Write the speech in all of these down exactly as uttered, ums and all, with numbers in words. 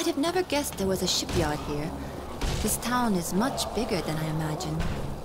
I'd have never guessed there was a shipyard here. This town is much bigger than I imagined.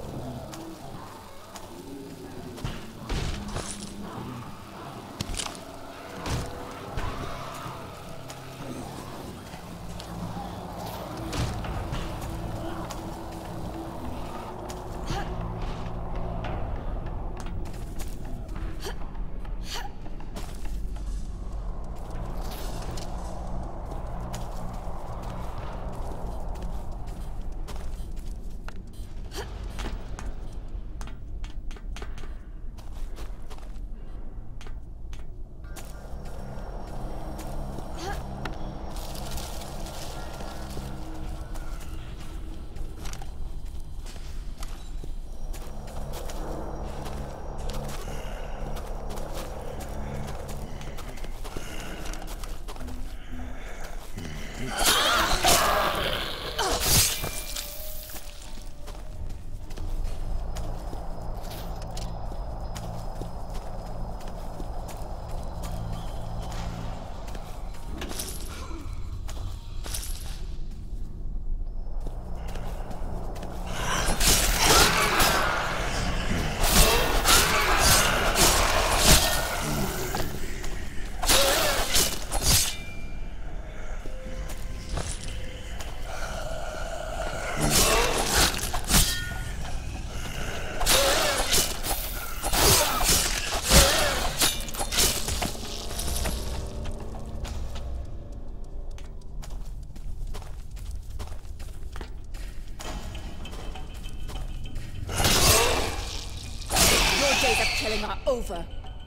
Killing are over.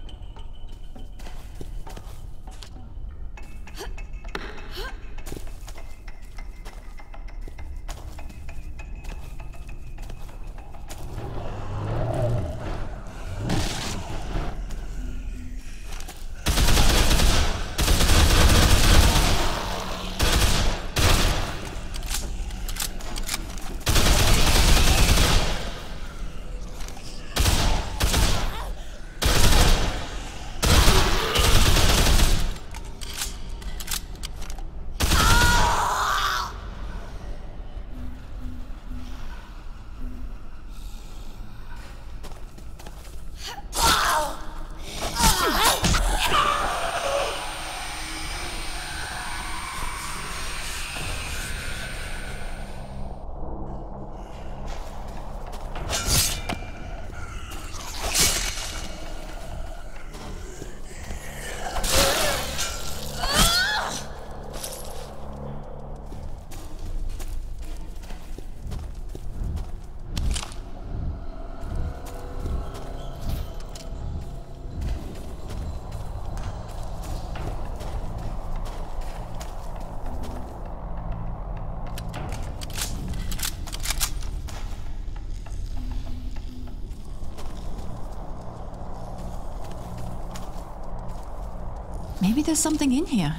Maybe there's something in here.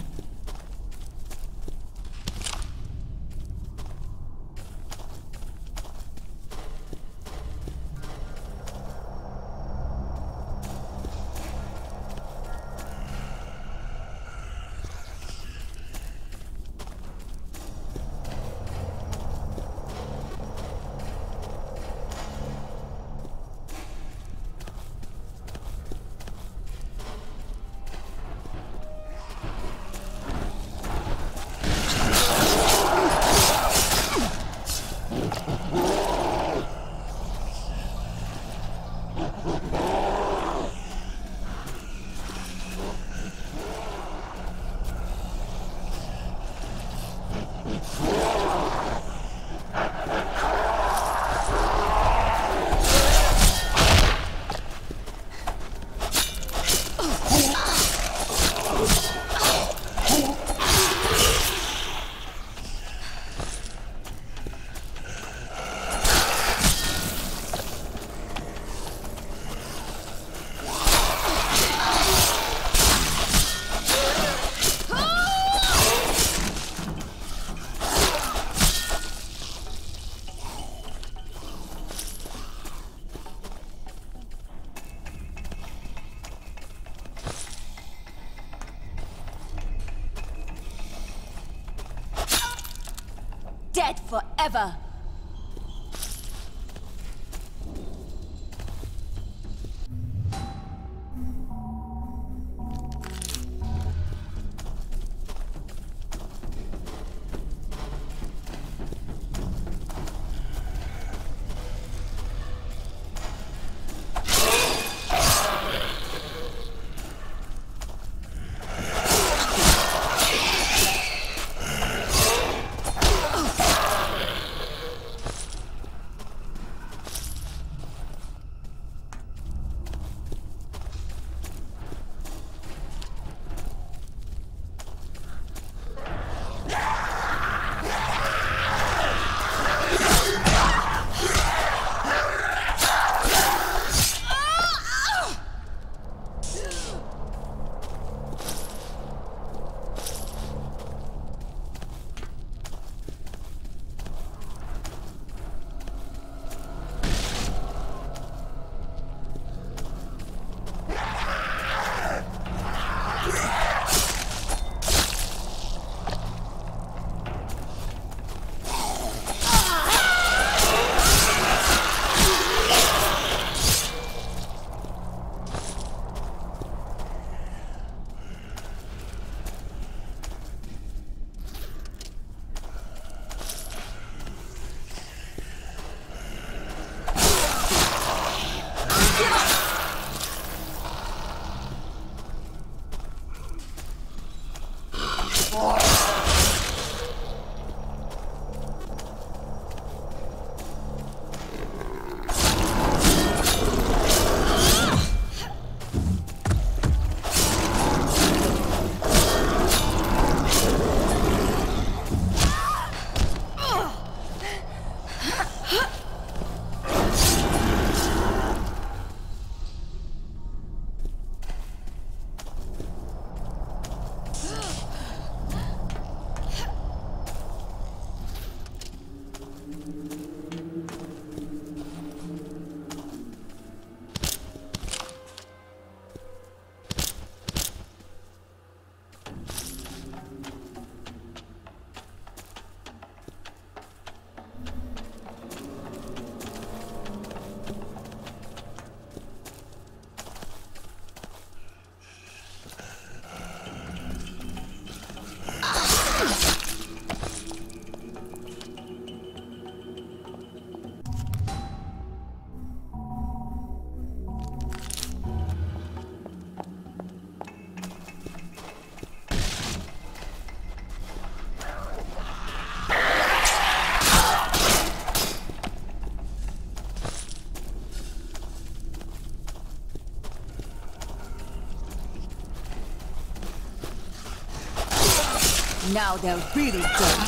dead forever. Now they're really done.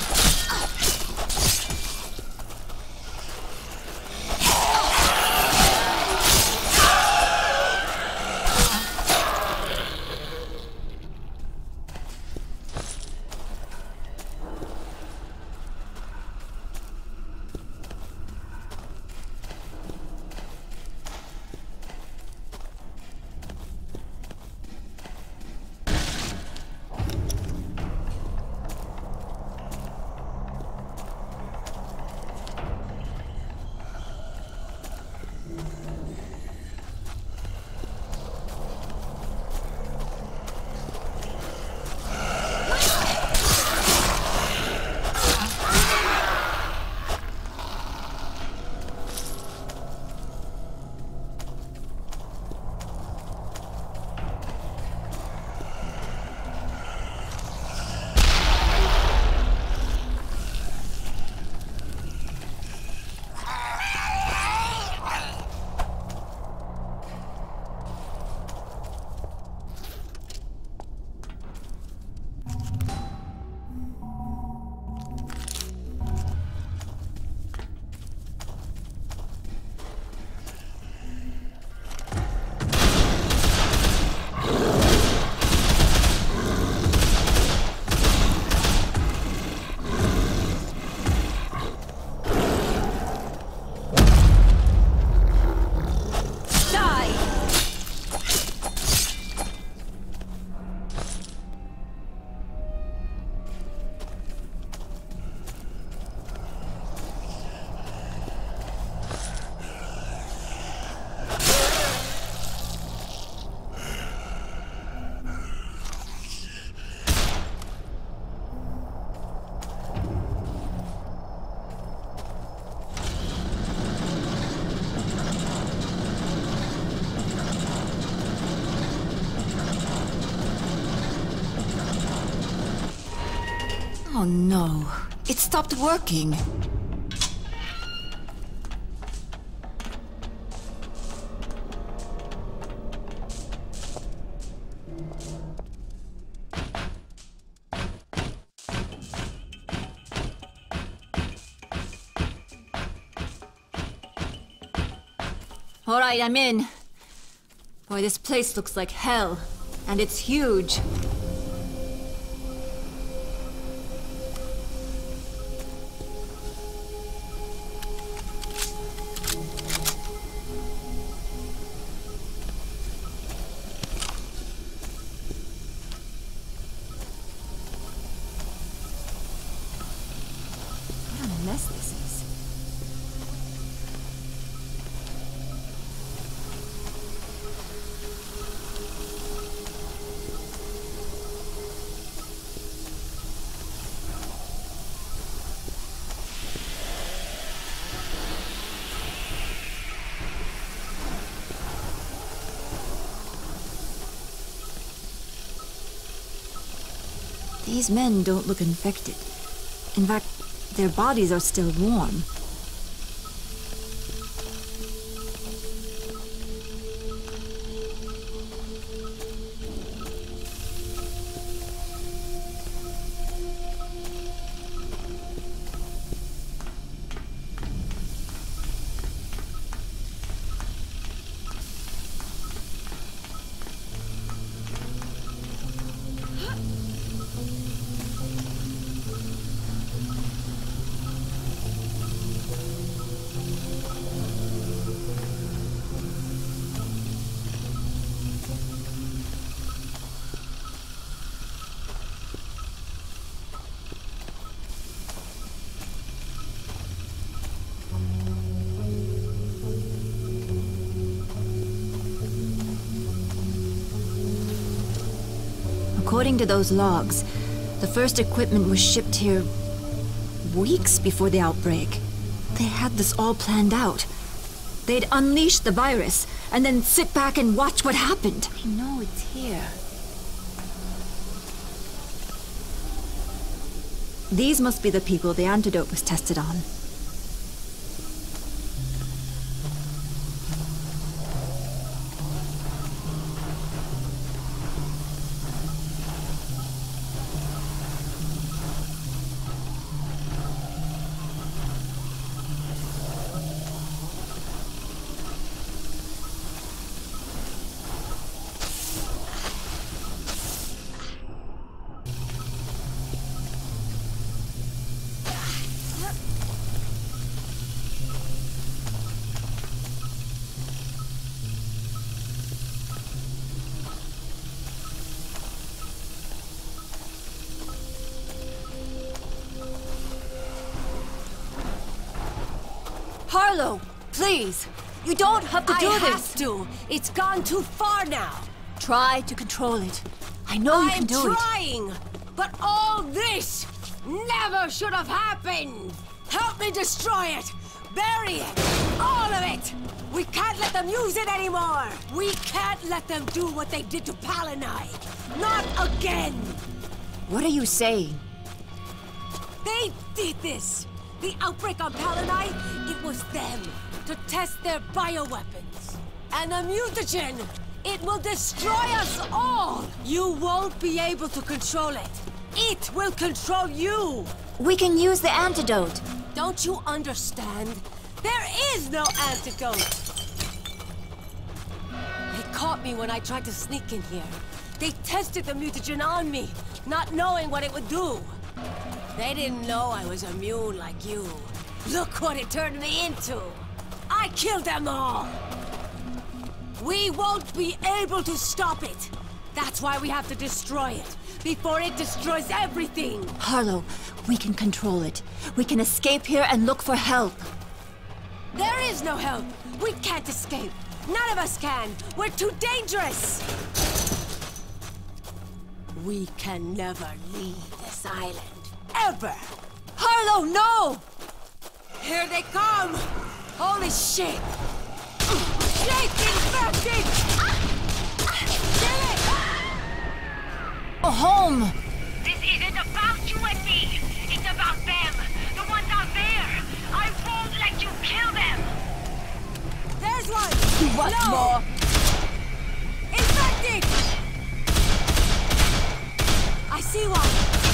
Oh no, it stopped working. All right, I'm in. Boy, this place looks like hell. And it's huge. What a mess this is. These men don't look infected. In fact, their bodies are still warm. According to those logs, the first equipment was shipped here weeks before the outbreak. They had this all planned out. They'd unleash the virus, and then sit back and watch what happened. I know it's here. These must be the people the antidote was tested on. Harlow, please! You don't have to do I this! have to! It's gone too far now! Try to control it. I know you can do I'm it. trying! But all this never should have happened! Help me destroy it! Bury it! All of it! We can't let them use it anymore! We can't let them do what they did to Palanai! Not again! What are you saying? They did this! The outbreak on Palanai, it was them, to test their bioweapons. And the mutagen, it will destroy us all! You won't be able to control it. It will control you! We can use the antidote. Don't you understand? There is no antidote! They caught me when I tried to sneak in here. They tested the mutagen on me, not knowing what it would do. They didn't know I was immune like you. Look what it turned me into! I killed them all! We won't be able to stop it! That's why we have to destroy it, before it destroys everything! Harlow, we can control it. We can escape here and look for help. There is no help! We can't escape! None of us can! We're too dangerous! We can never leave this island. Ever! Harlow, no! Here they come! Holy shit! Shit! Infected! Kill it! Go home! This isn't about you and me! want no. more? Infected! I see one.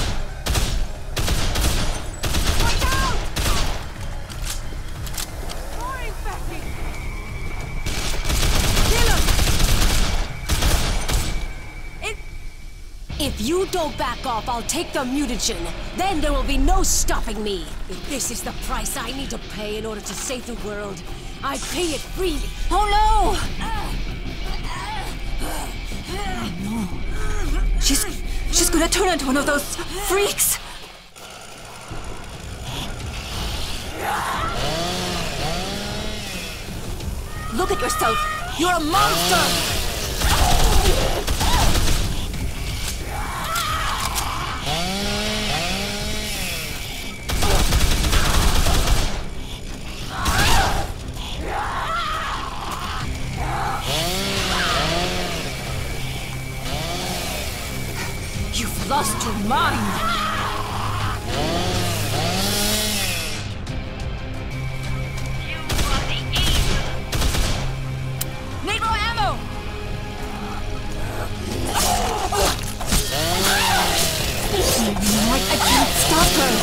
Watch out! More infected! Kill him! It... If you don't back off, I'll take the mutagen. Then there will be no stopping me. If this is the price I need to pay in order to save the world, I pay it freely. Oh no! Oh no. She's... she's gonna turn into one of those freaks! Look at yourself! You're a monster! You've lost your mind! You are the evil. Need more ammo! I, I can't stop her!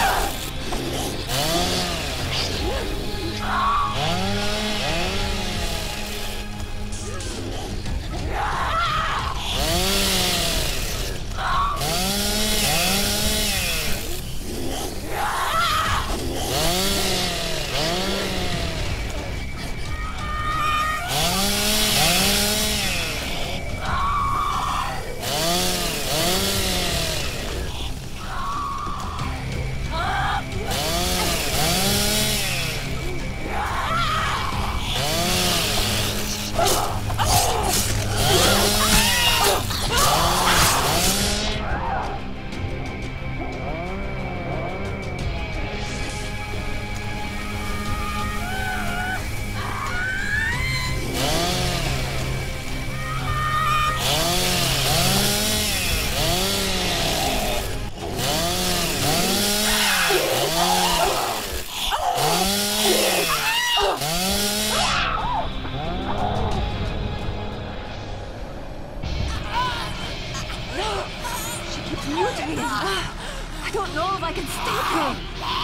Mutating. I don't know if I can stop her.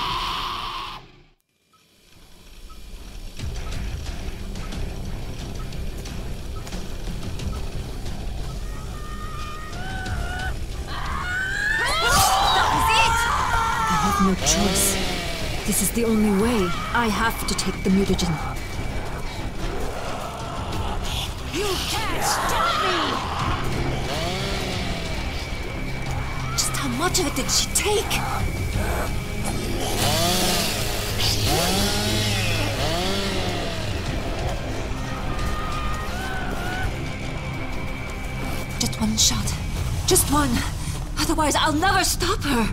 I have no choice. This is the only way. I have to take the mutagen. You can't stop me! Just how much of it did she take? Just one shot. Just one. Otherwise, I'll never stop her.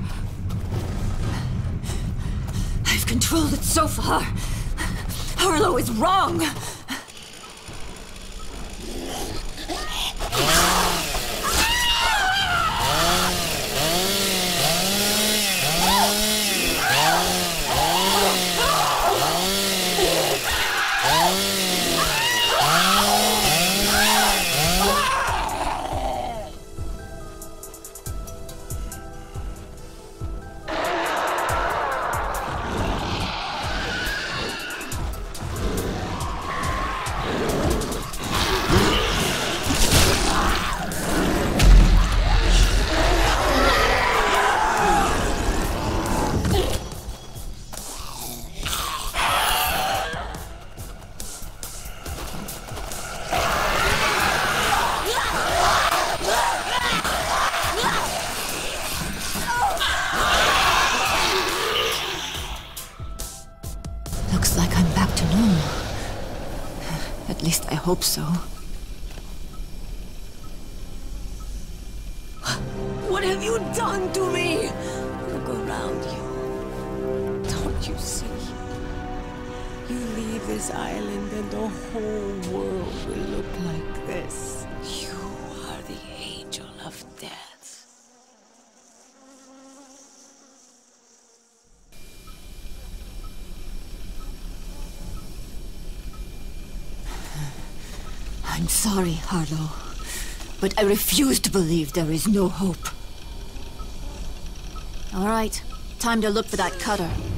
I've controlled it so far. Harlow is wrong. Looks like I'm back to normal. At least I hope so. What have you done to me? Look around you. Don't you see? You leave this island and the whole world will look like this. You are the angel of death. I'm sorry, Harlow, but I refuse to believe there is no hope. All right, time to look for that cutter.